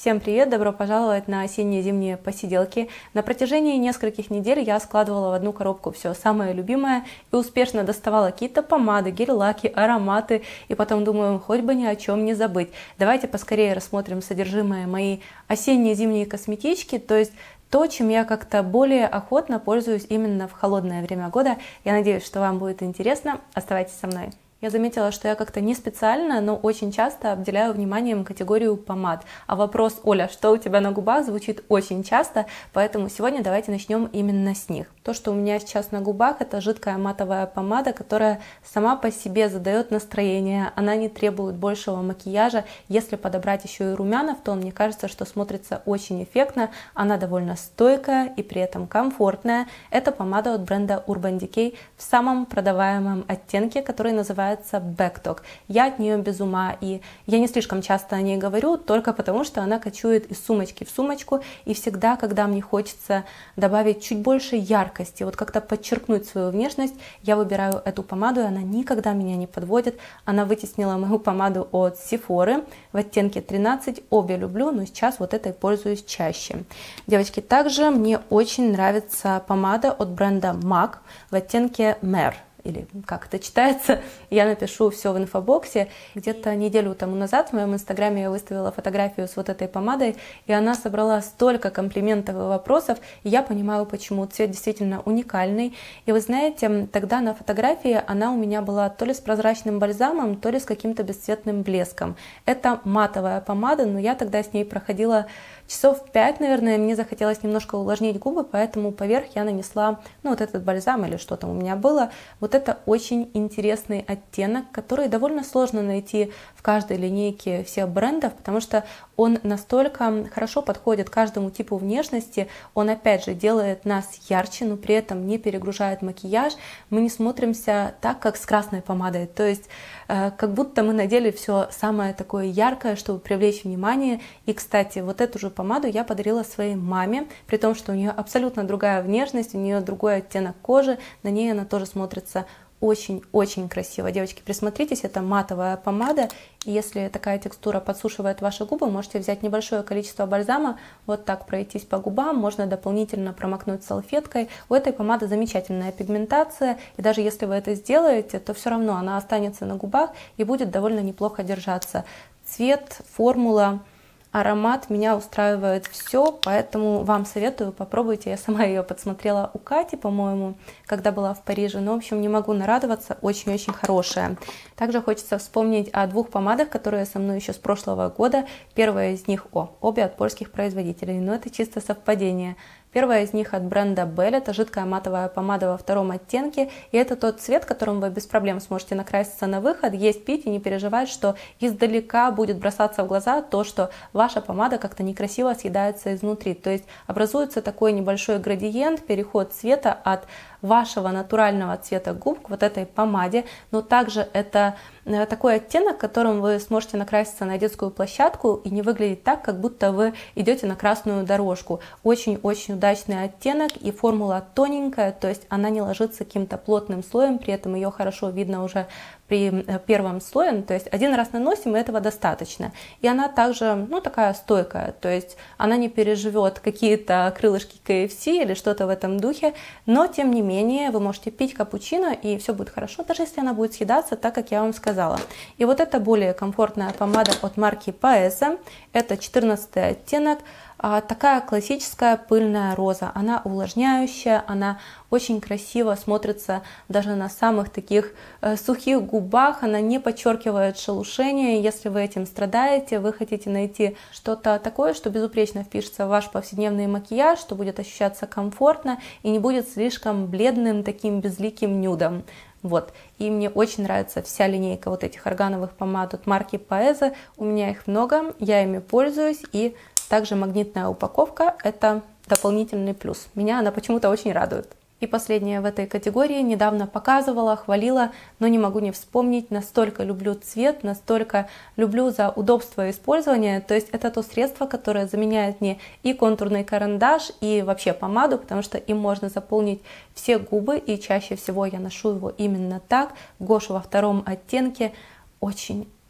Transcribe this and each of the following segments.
Всем привет! Добро пожаловать на осенне-зимние посиделки. На протяжении нескольких недель я складывала в одну коробку все самое любимое и успешно доставала какие-то помады, гель-лаки, ароматы. И потом думаю, хоть бы ни о чем не забыть. Давайте поскорее рассмотрим содержимое моей осенне-зимней косметички, то есть то, чем я как-то более охотно пользуюсь именно в холодное время года. Я надеюсь, что вам будет интересно. Оставайтесь со мной. Я заметила, что я как-то не специально, но очень часто обделяю вниманием категорию помад. А вопрос «Оля, что у тебя на губах?» звучит очень часто, поэтому сегодня давайте начнем именно с них. То, что у меня сейчас на губах, это жидкая матовая помада, которая сама по себе задает настроение, она не требует большего макияжа. Если подобрать еще и румяна в тон, мне кажется, что смотрится очень эффектно. Она довольно стойкая и при этом комфортная. Это помада от бренда Urban Decay в самом продаваемом оттенке, который называется Backtalk. Я от нее без ума, и я не слишком часто о ней говорю, только потому, что она кочует из сумочки в сумочку, и всегда, когда мне хочется добавить чуть больше яркости, вот как-то подчеркнуть свою внешность, я выбираю эту помаду, и она никогда меня не подводит. Она вытеснила мою помаду от Sephora в оттенке 13, обе люблю, но сейчас вот этой пользуюсь чаще. Девочки, также мне очень нравится помада от бренда MAC в оттенке Mer. Или как это читается, я напишу все в инфобоксе. Где-то неделю тому назад в моем инстаграме я выставила фотографию с вот этой помадой, и она собрала столько комплиментов и вопросов, и я понимаю, почему. Цвет действительно уникальный. И вы знаете, тогда на фотографии она у меня была то ли с прозрачным бальзамом, то ли с каким-то бесцветным блеском. Это матовая помада, но я тогда с ней проходила часов 5, наверное, мне захотелось немножко увлажнить губы, поэтому поверх я нанесла, вот этот бальзам или что там у меня было. Вот это очень интересный оттенок, который довольно сложно найти в каждой линейке всех брендов, потому что он настолько хорошо подходит каждому типу внешности, он опять же делает нас ярче, но при этом не перегружает макияж, мы не смотримся так, как с красной помадой, то есть как будто мы надели все самое такое яркое, чтобы привлечь внимание. И, кстати, вот эту же помаду я подарила своей маме, при том, что у нее абсолютно другая внешность, у нее другой оттенок кожи, на ней она тоже смотрится очень-очень красиво. Девочки, присмотритесь, это матовая помада, и если такая текстура подсушивает ваши губы, можете взять небольшое количество бальзама, вот так пройтись по губам, можно дополнительно промокнуть салфеткой. У этой помады замечательная пигментация, и даже если вы это сделаете, то все равно она останется на губах и будет довольно неплохо держаться. Цвет, формула, аромат меня устраивает все, поэтому вам советую, попробуйте. Я сама ее подсмотрела у Кати, по-моему, когда была в Париже. Но, в общем, не могу нарадоваться, очень-очень хорошая. Также хочется вспомнить о двух помадах, которые со мной еще с прошлого года. Первая из них, обе от польских производителей, но это чисто совпадение. Первая из них от бренда Belle, это жидкая матовая помада во втором оттенке, и это тот цвет, которым вы без проблем сможете накраситься на выход, есть, пить и не переживать, что издалека будет бросаться в глаза то, что ваша помада как-то некрасиво съедается изнутри. То есть образуется такой небольшой градиент, переход цвета от вашего натурального цвета губ к вот этой помаде, но также это такой оттенок, которым вы сможете накраситься на детскую площадку и не выглядеть так, как будто вы идете на красную дорожку. Очень-очень удачный оттенок, и формула тоненькая, то есть она не ложится каким-то плотным слоем, при этом ее хорошо видно уже при первом слое, то есть один раз наносим, и этого достаточно. И она также, такая стойкая, то есть она не переживет какие-то крылышки KFC или что-то в этом духе, но тем не менее вы можете пить капучино, и все будет хорошо, даже если она будет съедаться так, как я вам сказала. И вот это более комфортная помада от марки Paesa, это 14 оттенок, такая классическая пыльная роза. Она увлажняющая, она очень красиво смотрится даже на самых таких сухих губах, она не подчеркивает шелушение. Если вы этим страдаете, вы хотите найти что-то такое, что безупречно впишется в ваш повседневный макияж, что будет ощущаться комфортно и не будет слишком бледным, таким безликим нюдом. Вот. И мне очень нравится вся линейка вот этих органовых помад от марки Paesa. У меня их много, я ими пользуюсь, и также магнитная упаковка – это дополнительный плюс. Меня она почему-то очень радует. И последняя в этой категории, недавно показывала, хвалила, но не могу не вспомнить, настолько люблю цвет, настолько люблю за удобство использования. То есть это то средство, которое заменяет мне и контурный карандаш, и вообще помаду, потому что им можно заполнить все губы, и чаще всего я ношу его именно так. Гош во втором оттенке очень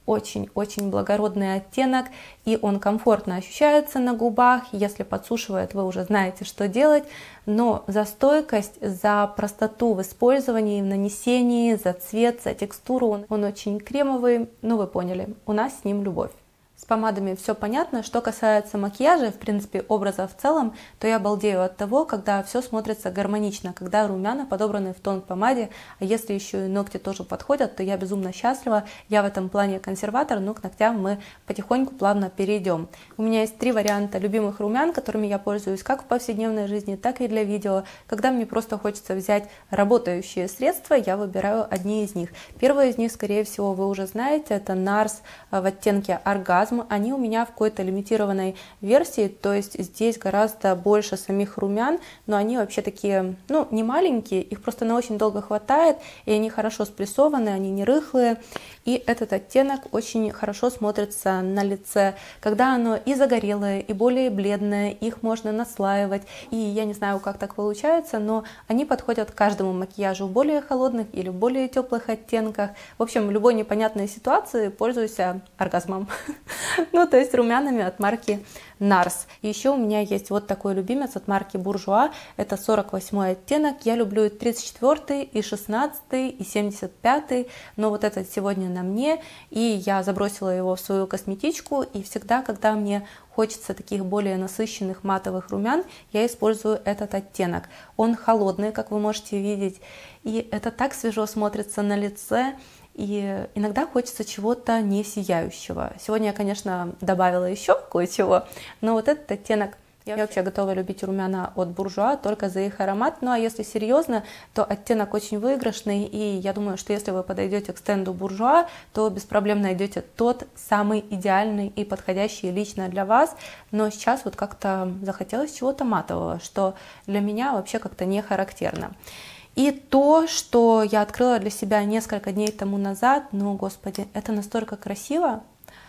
очень-очень благородный оттенок, и он комфортно ощущается на губах. Если подсушивает, вы уже знаете, что делать, но за стойкость, за простоту в использовании, в нанесении, за цвет, за текстуру он очень кремовый, ну вы поняли, у нас с ним любовь. С помадами все понятно. Что касается макияжа, в принципе, образа в целом, то я балдею от того, когда все смотрится гармонично, когда румяна подобраны в тон к помаде, а если еще и ногти тоже подходят, то я безумно счастлива. Я в этом плане консерватор, но к ногтям мы потихоньку плавно перейдем. У меня есть 3 варианта любимых румян, которыми я пользуюсь как в повседневной жизни, так и для видео. Когда мне просто хочется взять работающие средства, я выбираю одни из них. Первый из них, скорее всего, вы уже знаете, это NARS в оттенке Оргазм. Они у меня в какой-то лимитированной версии, то есть здесь гораздо больше самих румян, но они вообще такие, ну, не маленькие, их просто на очень долго хватает, и они хорошо спрессованы, они не рыхлые, и этот оттенок очень хорошо смотрится на лице, когда оно и загорелое, и более бледное, их можно наслаивать, и я не знаю, как так получается, но они подходят к каждому макияжу в более холодных или более теплых оттенках. В общем, в любой непонятной ситуации пользуйся оргазмом. Ну, то есть румянами от марки NARS. Еще у меня есть вот такой любимец от марки Bourjois. Это 48 оттенок. Я люблю и 34, и 16, и 75, но вот этот сегодня на мне. И я забросила его в свою косметичку. И всегда, когда мне хочется таких более насыщенных матовых румян, я использую этот оттенок. Он холодный, как вы можете видеть. И это так свежо смотрится на лице. И иногда хочется чего-то не сияющего. Сегодня я, конечно, добавила еще кое-чего, но вот этот оттенок, я вообще готова любить румяна от Bourjois только за их аромат. Ну а если серьезно, то оттенок очень выигрышный, и я думаю, что если вы подойдете к стенду Bourjois, то без проблем найдете тот самый идеальный и подходящий лично для вас. Но сейчас вот как-то захотелось чего-то матового, что для меня вообще как-то не характерно. И то, что я открыла для себя несколько дней тому назад, ну, господи, это настолько красиво.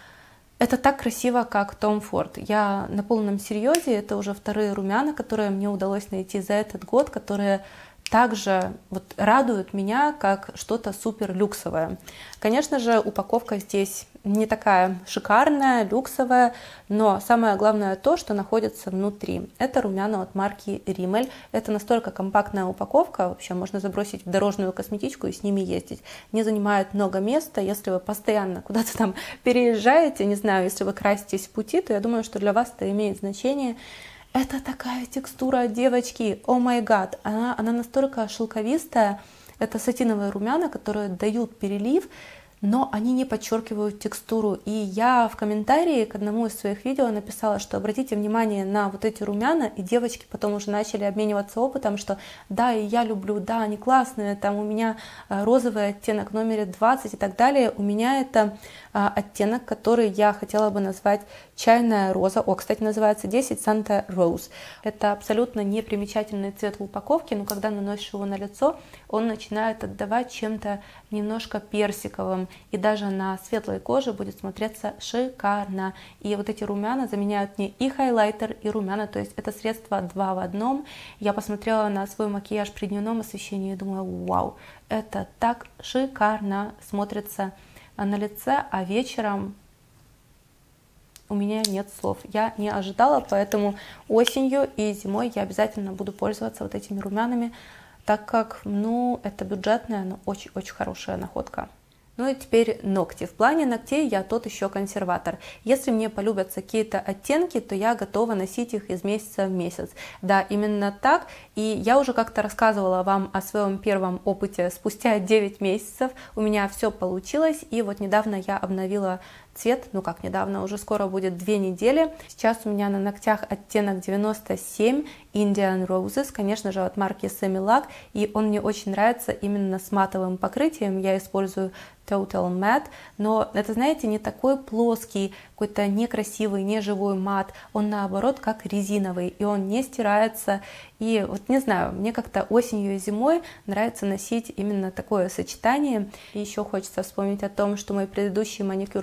Это так красиво, как Tom Ford. Я на полном серьезе, это уже 2-е румяна, которые мне удалось найти за этот год, которые также вот радуют меня, как что-то супер люксовое. Конечно же, упаковка здесь не такая шикарная, люксовая, но самое главное то, что находится внутри. Это румяна от марки Rimmel. Это настолько компактная упаковка, вообще можно забросить в дорожную косметичку и с ними ездить. Не занимает много места. Если вы постоянно куда-то там переезжаете, не знаю, если вы краситесь в пути, то я думаю, что для вас это имеет значение. Это такая текстура, девочки, о май гад, она настолько шелковистая. Это сатиновые румяна, которые дают перелив, но они не подчеркивают текстуру. И я в комментарии к одному из своих видео написала, что обратите внимание на вот эти румяна, и девочки потом уже начали обмениваться опытом, что да, и я люблю, да, они классные, там у меня розовый оттенок номер 20 и так далее. У меня это оттенок, который я хотела бы назвать чайная роза. О, кстати, называется 10 Santa Rose. Это абсолютно непримечательный цвет в упаковке, но когда наносишь его на лицо, он начинает отдавать чем-то немножко персиковым, и даже на светлой коже будет смотреться шикарно. И вот эти румяна заменяют мне и хайлайтер, и румяна, то есть это средство 2 в 1. Я посмотрела на свой макияж при дневном освещении и думаю, вау, это так шикарно смотрится на лице, а вечером у меня нет слов. Я не ожидала, поэтому осенью и зимой я обязательно буду пользоваться вот этими румянами, так как, ну, это бюджетная, но очень-очень хорошая находка. Ну и теперь ногти. В плане ногтей я тот еще консерватор. Если мне полюбятся какие-то оттенки, то я готова носить их из месяца в месяц. Да, именно так. И я уже как-то рассказывала вам о своем первом опыте. Спустя 9 месяцев у меня все получилось. И вот недавно я обновила цвет, ну как недавно, уже скоро будет 2 недели. Сейчас у меня на ногтях оттенок 97 Indian Roses, конечно же, от марки Semilac, и он мне очень нравится именно с матовым покрытием. Я использую Total Matte, но это, знаете, не такой плоский, какой-то некрасивый, неживой мат, он наоборот как резиновый, и он не стирается. И вот не знаю, мне как-то осенью и зимой нравится носить именно такое сочетание. И еще хочется вспомнить о том, что мой предыдущий маникюр с оттенком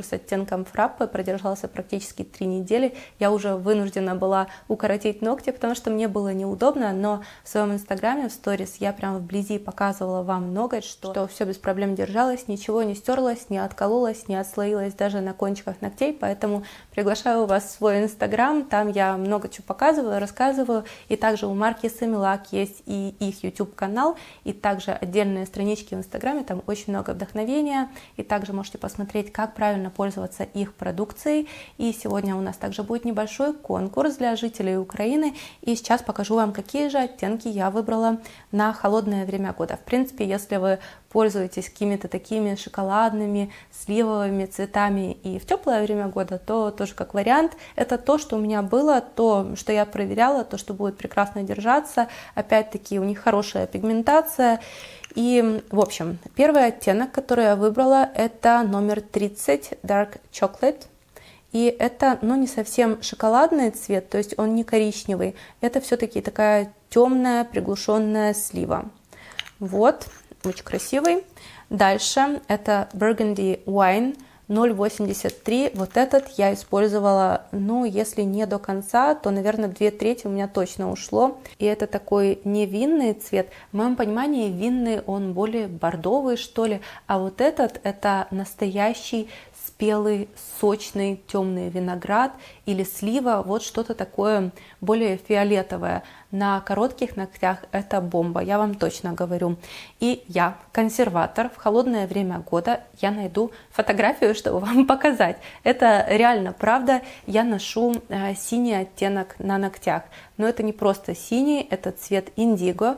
оттенком фраппе, продержался практически 3 недели. Я уже вынуждена была укоротить ногти, потому что мне было неудобно, но в своем инстаграме, в сторис, я прям вблизи показывала вам ноготь, что все без проблем держалось, ничего не стерлось, не откололось, не отслоилось даже на кончиках ногтей, поэтому приглашаю вас в свой инстаграм, там я много чего показываю, рассказываю, и также у марки Samilac есть и их YouTube канал, и также отдельные странички в инстаграме, там очень много вдохновения, и также можете посмотреть, как правильно пользоваться их продукцией. И сегодня у нас также будет небольшой конкурс для жителей Украины, и сейчас покажу вам, какие же оттенки я выбрала на холодное время года. В принципе, если вы пользуетесь какими-то такими шоколадными, сливовыми цветами и в теплое время года, то тоже как вариант. Это то, что у меня было, то, что я проверяла, то, что будет прекрасно держаться. Опять-таки, у них хорошая пигментация. И, в общем, первый оттенок, который я выбрала, это номер 30 Dark Chocolate. И это, ну, не совсем шоколадный цвет, то есть он не коричневый. Это все-таки такая темная, приглушенная слива. Вот, очень красивый. Дальше это Burgundy Wine 0,83. Вот этот я использовала, ну, если не до конца, то, наверное, 2/3 у меня точно ушло. И это такой не винный цвет. В моем понимании винный он более бордовый, что ли. А вот этот это настоящий спелый, сочный, темный виноград или слива, вот что-то такое более фиолетовое. На коротких ногтях это бомба, я вам точно говорю. И я, консерватор, в холодное время года я найду фотографию, чтобы вам показать. Это реально правда, я ношу синий оттенок на ногтях. Но это не просто синий, это цвет индиго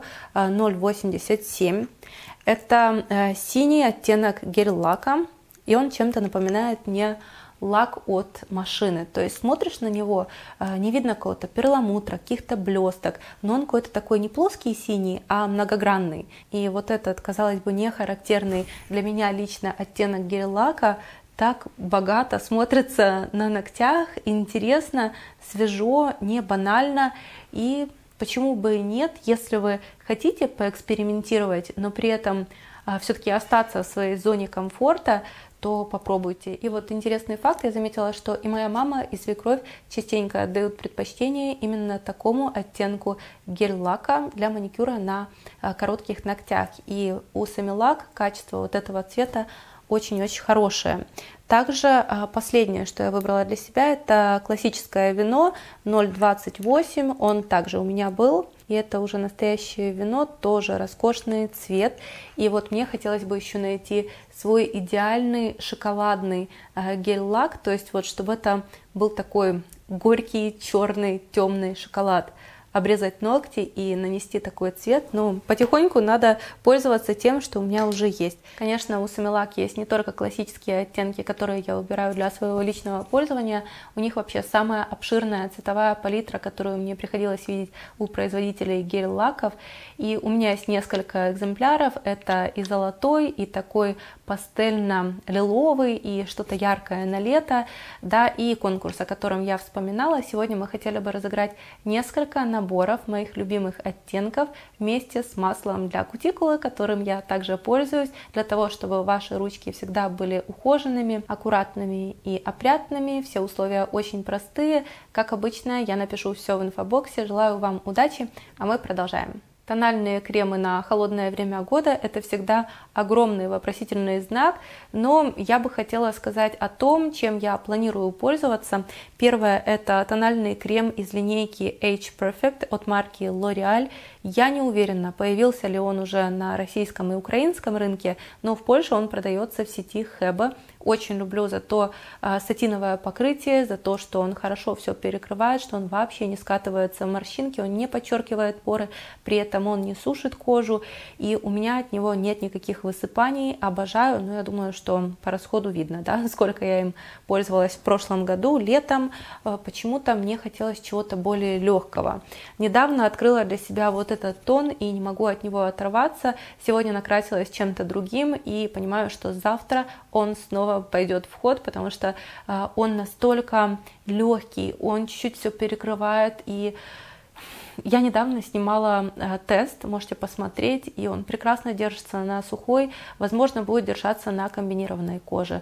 0,87. Это синий оттенок гель-лака. И он чем-то напоминает мне лак от машины. То есть смотришь на него, не видно какого-то перламутра, каких-то блесток, но он какой-то такой не плоский синий, а многогранный. И вот этот, казалось бы, не характерный для меня лично оттенок гель-лака так богато смотрится на ногтях, интересно, свежо, не банально. И почему бы и нет, если вы хотите поэкспериментировать, но при этом все-таки остаться в своей зоне комфорта, то попробуйте. И вот интересный факт, я заметила, что и моя мама, и свекровь частенько отдают предпочтение именно такому оттенку гель-лака для маникюра на коротких ногтях. И у Samilac качество вот этого цвета очень-очень хорошее. Также последнее, что я выбрала для себя, это классическое вино 0,28. Он также у меня был. И это уже настоящее вино, тоже роскошный цвет. И вот мне хотелось бы еще найти свой идеальный шоколадный гель-лак, то есть вот чтобы это был такой горький, черный, темный шоколад. Обрезать ногти и нанести такой цвет, ну, потихоньку надо пользоваться тем, что у меня уже есть. Конечно, у Samilac есть не только классические оттенки, которые я выбираю для своего личного пользования, у них вообще самая обширная цветовая палитра, которую мне приходилось видеть у производителей гель-лаков, и у меня есть несколько экземпляров, это и золотой, и такой пастельно-лиловый, и что-то яркое на лето, да, и конкурс, о котором я вспоминала. Сегодня мы хотели бы разыграть несколько наборов моих любимых оттенков вместе с маслом для кутикулы, которым я также пользуюсь, для того, чтобы ваши ручки всегда были ухоженными, аккуратными и опрятными. Все условия очень простые. Как обычно, я напишу все в инфобоксе. Желаю вам удачи, а мы продолжаем. Тональные кремы на холодное время года – это всегда огромный вопросительный знак, но я бы хотела сказать о том, чем я планирую пользоваться. Первое – это тональный крем из линейки Age Perfect от марки L'Oreal. Я не уверена, появился ли он уже на российском и украинском рынке, но в Польше он продается в сети Hebe. Очень люблю за то сатиновое покрытие, за то, что он хорошо все перекрывает, что он вообще не скатывается в морщинки, он не подчеркивает поры, при этом он не сушит кожу, и у меня от него нет никаких высыпаний, обожаю, но я думаю, что по расходу видно, да, сколько я им пользовалась в прошлом году, летом, почему-то мне хотелось чего-то более легкого. Недавно открыла для себя вот этот тон и не могу от него оторваться, сегодня накрасилась чем-то другим и понимаю, что завтра он снова пойдет в ход, потому что он настолько легкий, он чуть-чуть все перекрывает, и Я недавно снимала тест, можете посмотреть, и он прекрасно держится на сухой, возможно, будет держаться на комбинированной коже.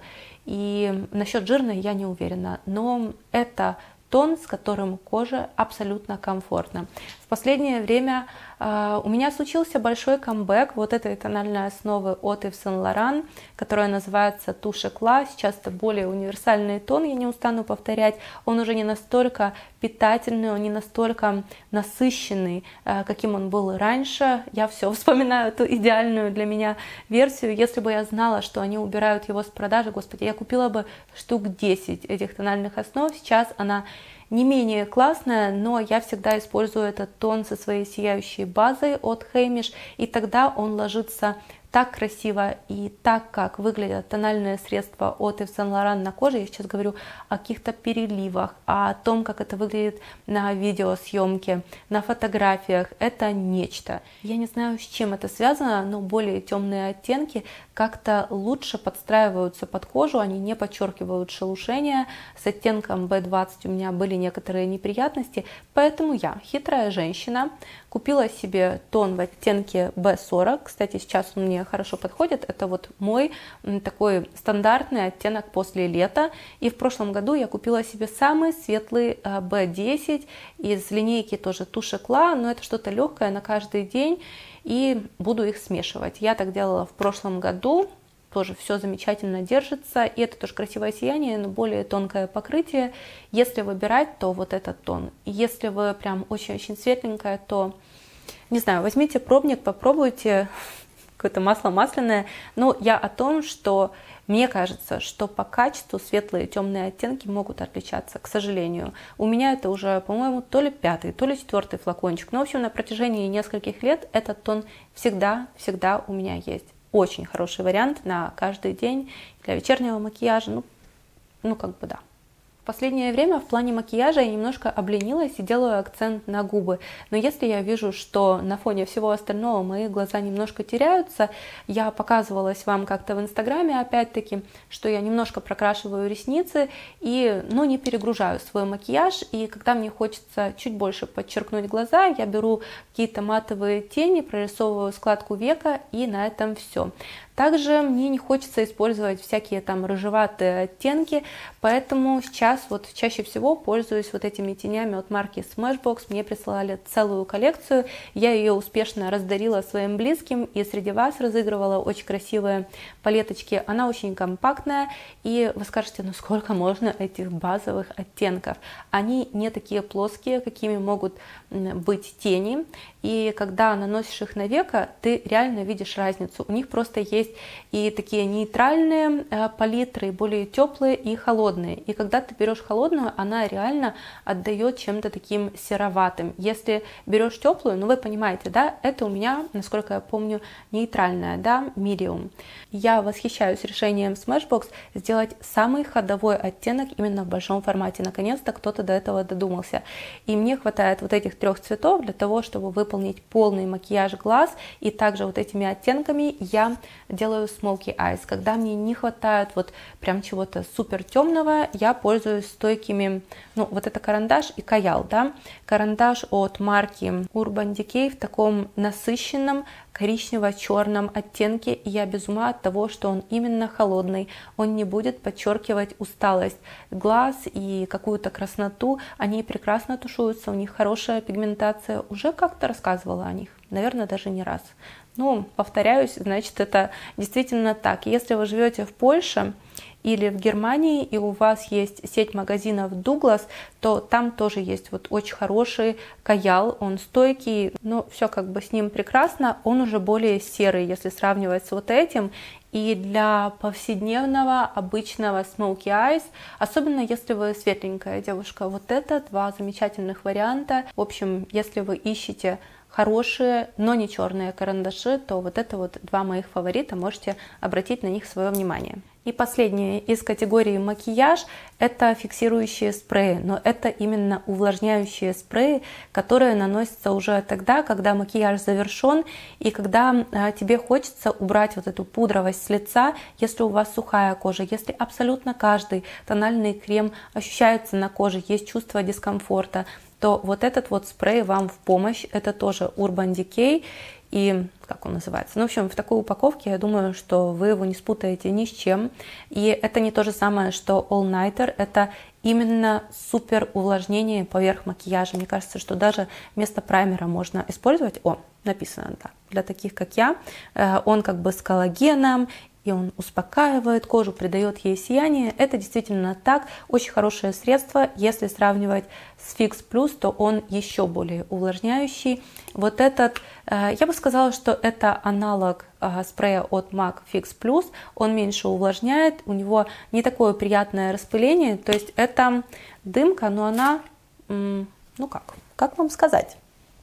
И насчет жирной я не уверена, но это тон, с которым кожа абсолютно комфортна. В последнее время у меня случился большой камбэк вот этой тональной основы от Yves Saint Laurent, которая называется Touche Éclat. Сейчас это более универсальный тон, я не устану повторять. Он уже не настолько питательный, он не настолько насыщенный, каким он был раньше. Я все вспоминаю эту идеальную для меня версию. Если бы я знала, что они убирают его с продажи, господи, я купила бы штук 10 этих тональных основ. Сейчас она не менее классная, но я всегда использую этот тон со своей сияющей базой от Heimish, и тогда он ложится так красиво и так, как выглядят тональные средства от Yves Saint Laurent на коже. Я сейчас говорю о каких-то переливах, о том, как это выглядит на видеосъемке, на фотографиях. Это нечто. Я не знаю, с чем это связано, но более темные оттенки как-то лучше подстраиваются под кожу, они не подчеркивают шелушения. С оттенком B20 у меня были некоторые неприятности, поэтому я, хитрая женщина, купила себе тон в оттенке B40. Кстати, сейчас он мне хорошо подходит. Это вот мой такой стандартный оттенок после лета. И в прошлом году я купила себе самый светлый B10 из линейки тоже Touche Éclat, но это что-то легкое на каждый день. И буду их смешивать. Я так делала в прошлом году. Тоже все замечательно держится. И это тоже красивое сияние, но более тонкое покрытие. Если выбирать, то вот этот тон. Если вы прям очень-очень светленькая, то, не знаю, возьмите пробник, попробуйте. Какое-то масло масляное. Но я о том, что мне кажется, что по качеству светлые и темные оттенки могут отличаться, к сожалению. У меня это уже, по-моему, то ли 5-й, то ли 4-й флакончик. Но, в общем, на протяжении нескольких лет этот тон всегда у меня есть. Очень хороший вариант на каждый день для вечернего макияжа. Ну как бы да. В последнее время в плане макияжа я немножко обленилась и делаю акцент на губы. Но если я вижу, что на фоне всего остального мои глаза немножко теряются, я показывалась вам как-то в Инстаграме, опять-таки, что я немножко прокрашиваю ресницы и, не перегружаю свой макияж. И когда мне хочется чуть больше подчеркнуть глаза, я беру какие-то матовые тени, прорисовываю складку века, и на этом все. Также мне не хочется использовать всякие там рыжеватые оттенки, поэтому сейчас вот чаще всего пользуюсь вот этими тенями от марки Smashbox. Мне прислали целую коллекцию, я ее успешно раздарила своим близким и среди вас разыгрывала очень красивые палеточки. Она очень компактная, и вы скажете, ну сколько можно этих базовых оттенков? Они не такие плоские, какими могут быть тени, и когда наносишь их на веко, ты реально видишь разницу. У них просто есть и такие нейтральные палитры, более теплые и холодные. И когда ты берешь холодную, она реально отдает чем-то таким сероватым. Если берешь теплую, вы понимаете, да, это у меня, насколько я помню, нейтральная, да, medium. Я восхищаюсь решением Smashbox сделать самый ходовой оттенок именно в большом формате. Наконец-то кто-то до этого додумался. И мне хватает вот этих 3 цветов для того, чтобы выполнить полный макияж глаз. И также вот этими оттенками я делаю smoky eyes. Когда мне не хватает вот прям чего-то супер темного, я пользуюсь стойкими, вот это карандаш и каял, да. Карандаш от марки Urban Decay в таком насыщенном коричнево-черном оттенке, и я без ума от того, что он именно холодный, он не будет подчеркивать усталость глаз и какую-то красноту, они прекрасно тушуются, у них хорошая пигментация, уже как-то рассказывала о них, наверное, даже не раз. Повторяюсь, значит, это действительно так. Если вы живете в Польше или в Германии, и у вас есть сеть магазинов Douglas, то там тоже есть вот очень хороший каял, он стойкий, но все как бы с ним прекрасно, он уже более серый, если сравнивать с вот этим. И для повседневного, обычного smoky eyes, особенно если вы светленькая девушка, вот это 2 замечательных варианта. В общем, если вы ищете хорошие, но не черные карандаши, то вот это вот 2 моих фаворита, можете обратить на них свое внимание. И последнее из категории макияж – это фиксирующие спреи, но это именно увлажняющие спреи, которые наносятся уже тогда, когда макияж завершен и когда тебе хочется убрать вот эту пудровость с лица, если у вас сухая кожа, если абсолютно каждый тональный крем ощущается на коже, есть чувство дискомфорта, то вот этот вот спрей вам в помощь. Это тоже Urban Decay. И как он называется? Ну, в общем, в такой упаковке, я думаю, что вы его не спутаете ни с чем. И это не то же самое, что All Nighter. Это именно супер увлажнение поверх макияжа. Мне кажется, что даже вместо праймера можно использовать. О, написано, да, для таких, как я. Он как бы с коллагеном, и он успокаивает кожу, придает ей сияние. Это действительно так. Очень хорошее средство. Если сравнивать с Fix Plus, то он еще более увлажняющий. Вот этот, я бы сказала, что это аналог спрея от MAC Fix Plus. Он меньше увлажняет, у него не такое приятное распыление. То есть это дымка, но она, ну как вам сказать?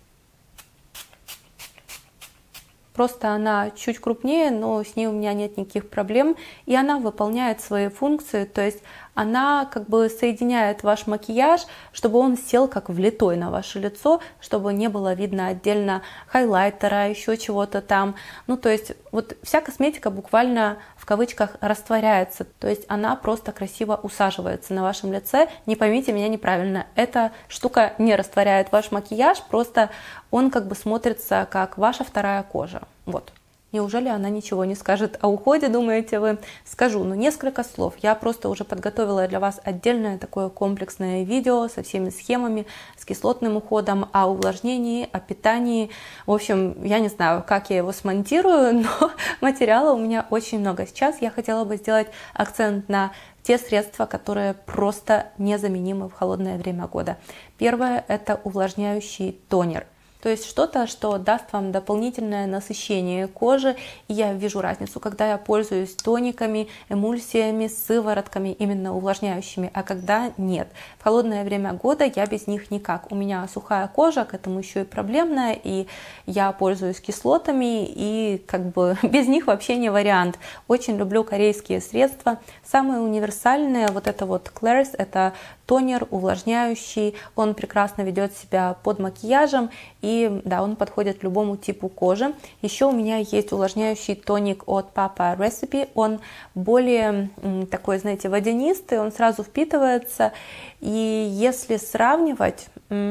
Просто она чуть крупнее, но с ней у меня нет никаких проблем. И она выполняет свои функции, то есть она как бы соединяет ваш макияж, чтобы он сел как влитой на ваше лицо, чтобы не было видно отдельно хайлайтера, еще чего-то там. Ну, то есть вот вся косметика буквально в кавычках растворяется, то есть она просто красиво усаживается на вашем лице. Не поймите меня неправильно, эта штука не растворяет ваш макияж, просто он как бы смотрится как ваша вторая кожа. Вот. Неужели она ничего не скажет о уходе, думаете вы? Скажу, но несколько слов. Я просто уже подготовила для вас отдельное такое комплексное видео со всеми схемами, с кислотным уходом, о увлажнении, о питании. В общем, я не знаю, как я его смонтирую, но материала у меня очень много. Сейчас я хотела бы сделать акцент на те средства, которые просто незаменимы в холодное время года. Первое – это увлажняющий тонер. То есть что-то, что даст вам дополнительное насыщение кожи. И я вижу разницу, когда я пользуюсь тониками, эмульсиями, сыворотками, именно увлажняющими, а когда нет. В холодное время года я без них никак. У меня сухая кожа, к этому еще и проблемная, и я пользуюсь кислотами, и как бы без них вообще не вариант. Очень люблю корейские средства. Самые универсальные, вот это вот Claire's, это тонер увлажняющий, он прекрасно ведет себя под макияжем, и да, он подходит любому типу кожи. Еще у меня есть увлажняющий тоник от Papa Recipe, он более такой, знаете, водянистый, он сразу впитывается, и если сравнивать,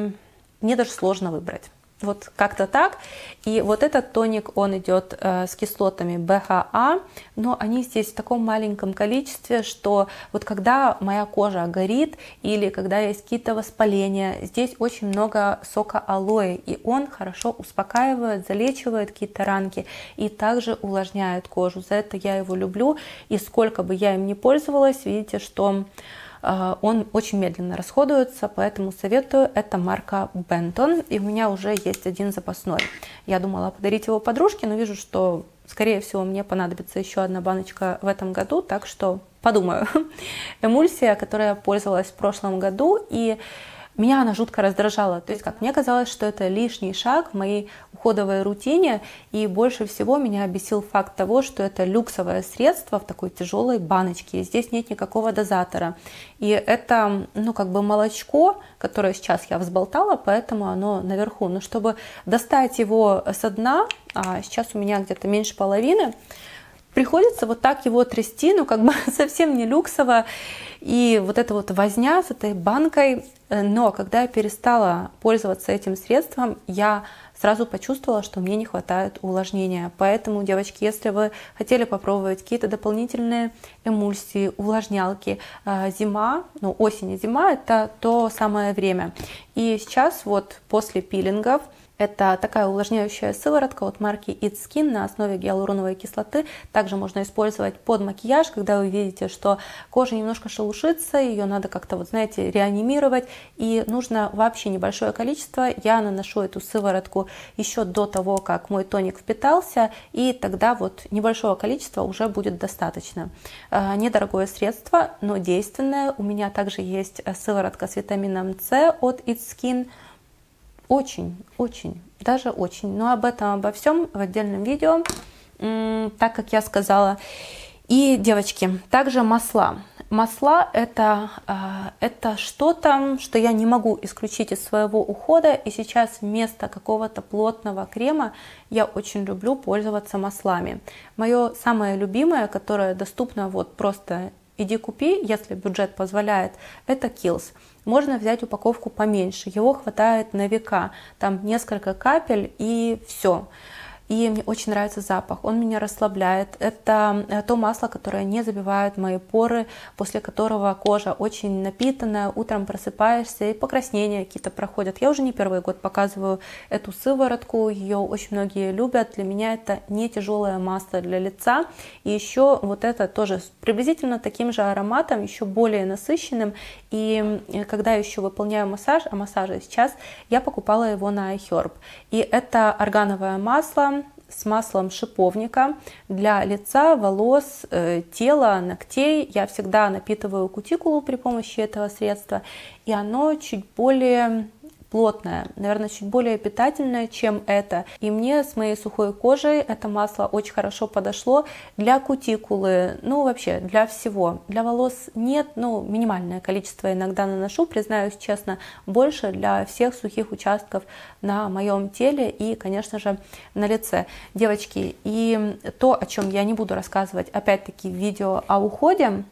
мне даже сложно выбрать. Вот как-то так. И вот этот тоник, он идет с кислотами БХА, но они здесь в таком маленьком количестве, что вот когда моя кожа горит или когда есть какие-то воспаления, здесь очень много сока алоэ, и он хорошо успокаивает, залечивает какие-то ранки и также увлажняет кожу. За это я его люблю, и сколько бы я им ни пользовалась, видите, что он очень медленно расходуется, поэтому советую. Это марка Benton, и у меня уже есть один запасной. Я думала подарить его подружке, но вижу, что, скорее всего, мне понадобится еще одна баночка в этом году, так что подумаю. Эмульсия, которой я пользовалась в прошлом году, и меня она жутко раздражала. То есть, как мне казалось, что это лишний шаг в моей уходовой рутине, и больше всего меня бесил факт того, что это люксовое средство в такой тяжелой баночке, и здесь нет никакого дозатора. И это, ну, как бы молочко, которое сейчас я взболтала, поэтому оно наверху. Но чтобы достать его со дна, а сейчас у меня где-то меньше половины, приходится вот так его трясти, ну как бы совсем не люксово, и вот эта вот возня с этой банкой. Но когда я перестала пользоваться этим средством, я сразу почувствовала, что мне не хватает увлажнения. Поэтому, девочки, если вы хотели попробовать какие-то дополнительные эмульсии, увлажнялки, зима, ну осень и зима, это то самое время. И сейчас вот после пилингов, это такая увлажняющая сыворотка от марки It's Skin на основе гиалуроновой кислоты. Также можно использовать под макияж, когда вы видите, что кожа немножко шелушится, ее надо как-то, вот знаете, реанимировать. И нужно вообще небольшое количество. Я наношу эту сыворотку еще до того, как мой тоник впитался, и тогда вот небольшого количества уже будет достаточно. Недорогое средство, но действенное. У меня также есть сыворотка с витамином С от It's Skin. Очень, даже очень. Но об этом, обо всем в отдельном видео, так как я сказала. И, девочки, также масла. Масла это что-то, что я не могу исключить из своего ухода. И сейчас вместо какого-то плотного крема я очень люблю пользоваться маслами. Мое самое любимое, которое доступно вот просто иди купи, если бюджет позволяет, это Kiehl's. можно взять упаковку поменьше, его хватает на века, там несколько капель и все. И мне очень нравится запах, он меня расслабляет. Это то масло, которое не забивает мои поры, после которого кожа очень напитанная, утром просыпаешься и покраснения какие-то проходят. Я уже не первый год показываю эту сыворотку, ее очень многие любят. Для меня это не тяжелое масло для лица. И еще вот это тоже с приблизительно таким же ароматом, еще более насыщенным. И когда еще выполняю массаж, а массажи сейчас, я покупала его на iHerb. И это органовое масло с маслом шиповника для лица, волос, тела, ногтей. Я всегда напитываю кутикулу при помощи этого средства, и оно чуть более плотное, наверное, чуть более питательное, чем это. И мне с моей сухой кожей это масло очень хорошо подошло для кутикулы, ну вообще для всего. Для волос нет, ну минимальное количество иногда наношу, признаюсь честно, больше для всех сухих участков на моем теле и, конечно же, на лице. Девочки, и то, о чем я не буду рассказывать, опять-таки в видео о уходе,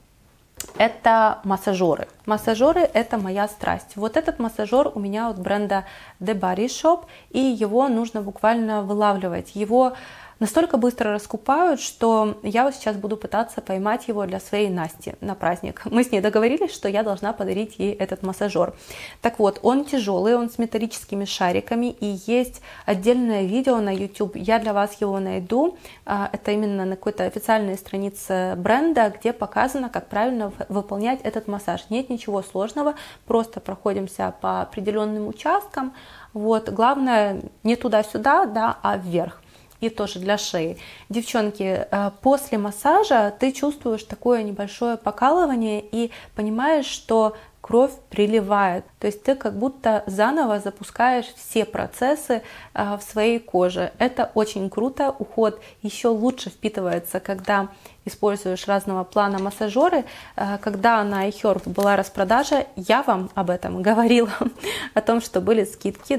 это массажеры. Массажеры — это моя страсть. Вот этот массажер у меня от бренда The Body Shop, и его нужно буквально вылавливать. Его настолько быстро раскупают, что я вот сейчас буду пытаться поймать его для своей Насти на праздник. Мы с ней договорились, что я должна подарить ей этот массажер. Так вот, он тяжелый, он с металлическими шариками, и есть отдельное видео на YouTube, я для вас его найду. Это именно на какой-то официальной странице бренда, где показано, как правильно выполнять этот массаж. Нет ничего сложного, просто проходимся по определенным участкам. Вот, главное не туда-сюда, да, а вверх. И тоже для шеи. Девчонки, после массажа ты чувствуешь такое небольшое покалывание и понимаешь, что кровь приливает. То есть ты как будто заново запускаешь все процессы в своей коже. Это очень круто. Уход еще лучше впитывается, когда используешь разного плана массажеры. Когда на iHerb была распродажа, я вам об этом говорила, о том, что были скидки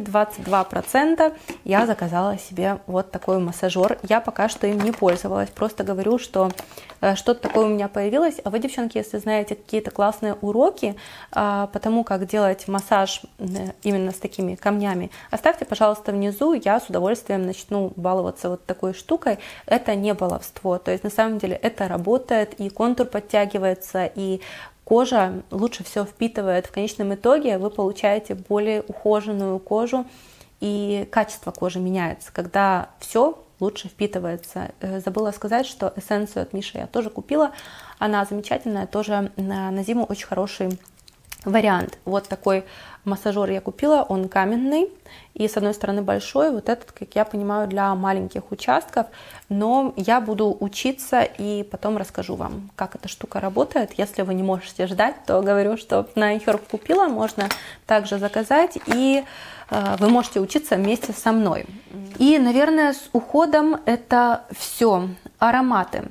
22%. Я заказала себе вот такой массажер. Я пока что им не пользовалась. Просто говорю, что что-то такое у меня появилось. А вы, девчонки, если знаете какие-то классные уроки по тому, как делать массаж именно с такими камнями, оставьте, пожалуйста, внизу. Я с удовольствием начну баловаться вот такой штукой. Это не баловство. То есть на самом деле это работает, и контур подтягивается, и кожа лучше все впитывает. В конечном итоге вы получаете более ухоженную кожу, и качество кожи меняется, когда все лучше впитывается. Забыла сказать, что эссенцию от Миши я тоже купила. Она замечательная, тоже на зиму очень хороший вариант. Вот такой массажер я купила, он каменный и с одной стороны большой, вот этот, как я понимаю, для маленьких участков, но я буду учиться и потом расскажу вам, как эта штука работает. Если вы не можете ждать, то говорю, что на iHerb купила, можно также заказать, и вы можете учиться вместе со мной. И, наверное, с уходом это все. Ароматы.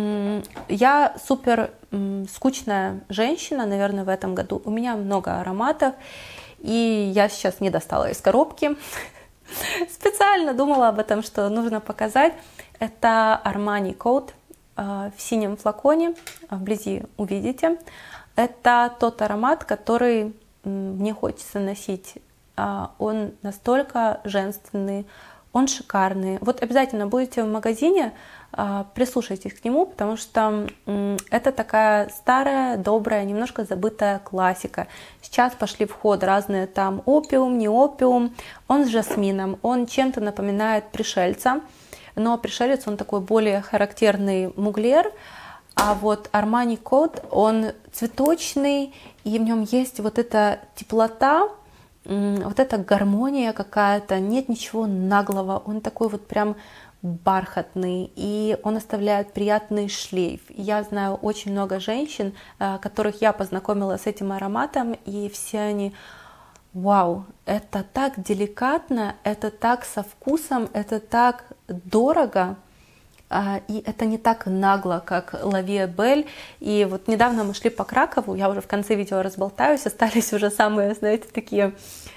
Я супер скучная женщина, наверное, в этом году. У меня много ароматов, и я сейчас не достала из коробки. Специально думала об этом, что нужно показать. Это Armani Code в синем флаконе, вблизи увидите. Это тот аромат, который мне хочется носить. Он настолько женственный, он шикарный. Вот обязательно будете в магазине, прислушайтесь к нему, потому что это такая старая, добрая, немножко забытая классика. Сейчас пошли в ход разные там опиум, не опиум. Он с жасмином, он чем-то напоминает пришельца, но пришелец он такой более характерный муглер. А вот Armani Code, он цветочный, и в нем есть вот эта теплота, вот эта гармония какая-то, нет ничего наглого, он такой вот прям бархатный, и он оставляет приятный шлейф. Я знаю очень много женщин, которых я познакомила с этим ароматом, и все они: вау, это так деликатно, это так со вкусом, это так дорого, и это не так нагло, как La Vie Belle. И вот недавно мы шли по Кракову, я уже в конце видео разболтаюсь, остались уже самые, знаете, такие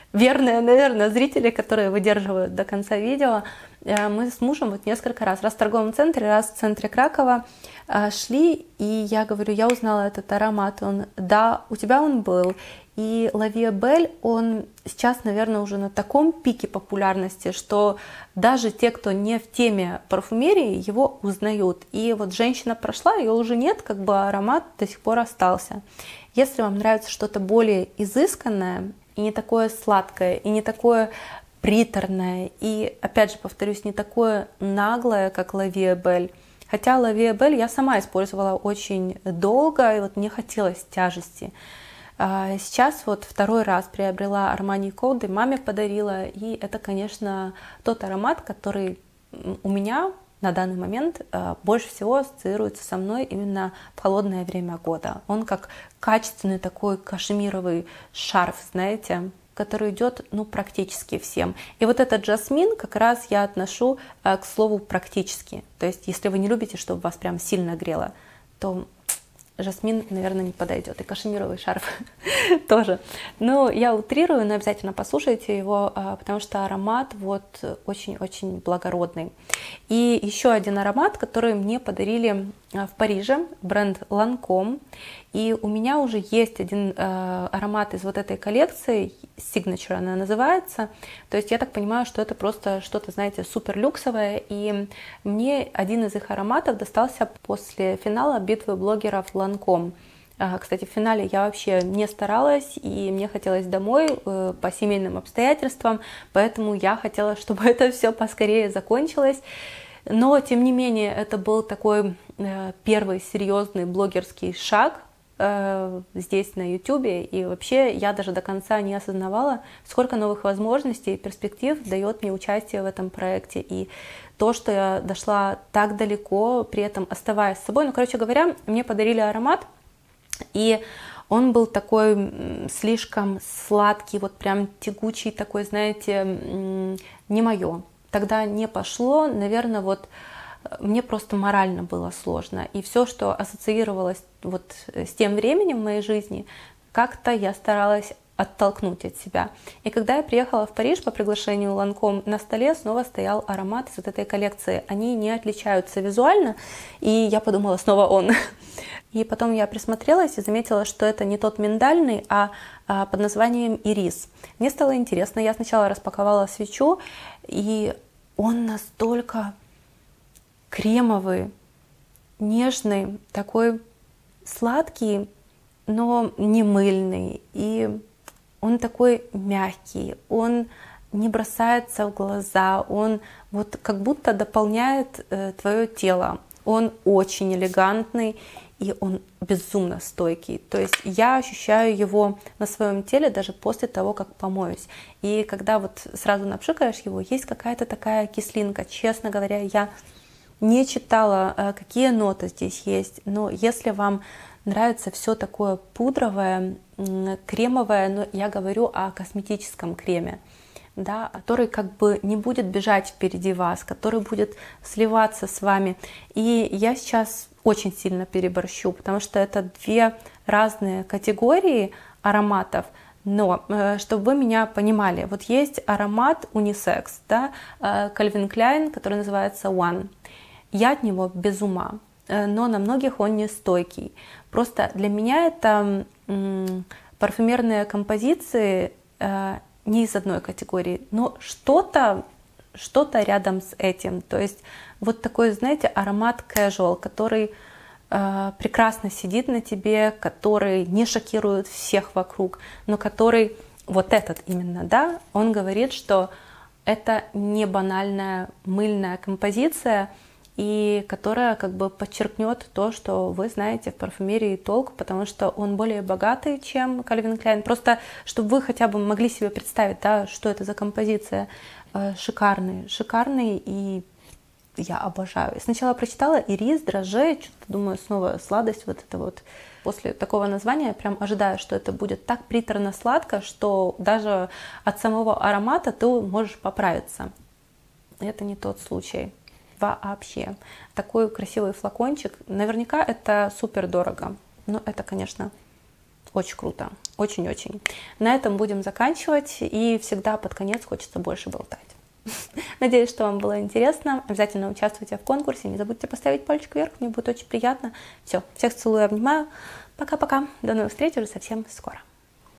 верные, наверное, зрители, которые выдерживают до конца видео. Мы с мужем вот несколько раз в торговом центре, раз в центре Кракова шли, и я говорю, я узнала этот аромат. Он, да, у тебя он был. И La Vie Belle, он сейчас, наверное, уже на таком пике популярности, что даже те, кто не в теме парфюмерии, его узнают. И вот женщина прошла, ее уже нет, как бы аромат до сих пор остался. Если вам нравится что-то более изысканное, и не такое сладкое, и не такое приторное, и, опять же, повторюсь, не такое наглое, как La Vie Belle. Хотя La Vie Belle я сама использовала очень долго, и вот мне хотелось тяжести. Сейчас вот второй раз приобрела Armani Code, маме подарила, и это, конечно, тот аромат, который у меня на данный момент больше всего ассоциируется со мной именно в холодное время года. Он как качественный такой кашемировый шарф, знаете, который идет, ну, практически всем. И вот этот жасмин как раз я отношу к слову практически. То есть, если вы не любите, чтобы вас прям сильно грело, то жасмин, наверное, не подойдет. И кашемировый шарф тоже. Ну, я утрирую, но обязательно послушайте его, потому что аромат вот очень-очень благородный. И еще один аромат, который мне подарили в Париже, бренд Lancôme. И у меня уже есть один аромат из вот этой коллекции, Signature она называется. То есть я так понимаю, что это просто что-то, знаете, супер люксовое. И мне один из их ароматов достался после финала битвы блогеров Lancôme. Кстати, в финале я вообще не старалась, и мне хотелось домой по семейным обстоятельствам, поэтому я хотела, чтобы это все поскорее закончилось. Но, тем не менее, это был такой первый серьезный блогерский шаг здесь на YouTube, и вообще я даже до конца не осознавала, сколько новых возможностей и перспектив дает мне участие в этом проекте. И то, что я дошла так далеко, при этом оставаясь собой. Ну, короче говоря, мне подарили аромат, и он был такой слишком сладкий, вот прям тягучий такой, знаете, не мое. Тогда не пошло, наверное, вот мне просто морально было сложно. И все, что ассоциировалось вот с тем временем в моей жизни, как-то я старалась оттолкнуть от себя. И когда я приехала в Париж по приглашению Lancôme, на столе снова стоял аромат из вот этой коллекции. Они не отличаются визуально, и я подумала, снова он. И потом я присмотрелась и заметила, что это не тот миндальный, а под названием ирис. Мне стало интересно, я сначала распаковала свечу, и он настолько кремовый, нежный, такой сладкий, но не мыльный. И он такой мягкий, он не бросается в глаза, он вот как будто дополняет твое тело. Он очень элегантный, и он безумно стойкий. То есть я ощущаю его на своем теле даже после того, как помоюсь. И когда вот сразу напшикаешь его, есть какая-то такая кислинка. Честно говоря, я не читала, какие ноты здесь есть, но если вам нравится все такое пудровое, кремовое, но я говорю о косметическом креме, да, который как бы не будет бежать впереди вас, который будет сливаться с вами. И я сейчас очень сильно переборщу, потому что это две разные категории ароматов. Но, чтобы вы меня понимали, вот есть аромат унисекс, да, Calvin Klein, который называется One. Я от него без ума, но на многих он не стойкий. Просто для меня это парфюмерные композиции не из одной категории, но что-то рядом с этим. То есть вот такой, знаете, аромат casual, который прекрасно сидит на тебе, который не шокирует всех вокруг, но который, вот этот именно, да, он говорит, что это не банальная мыльная композиция, и которая как бы подчеркнет то, что вы знаете в парфюмерии толк, потому что он более богатый, чем Calvin Klein. Просто, чтобы вы хотя бы могли себе представить, да, что это за композиция. Шикарный, и я обожаю. Сначала прочитала ирис, дрожжи, что-то думаю, снова сладость вот это вот. После такого названия я прям ожидаю, что это будет так приторно-сладко, что даже от самого аромата ты можешь поправиться. Это не тот случай. Вообще. Такой красивый флакончик. Наверняка это супер дорого. Но это, конечно, Очень круто, очень-очень. На этом будем заканчивать, и всегда под конец хочется больше болтать. Надеюсь, что вам было интересно. Обязательно участвуйте в конкурсе, не забудьте поставить пальчик вверх, мне будет очень приятно. Все, всех целую и обнимаю. Пока-пока, до новых встреч уже совсем скоро.